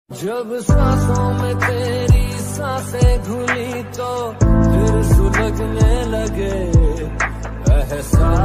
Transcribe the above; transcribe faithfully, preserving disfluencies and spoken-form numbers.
जब सांसों में तेरी सांसें घुली तो फिर सुलगने लगे एहसास।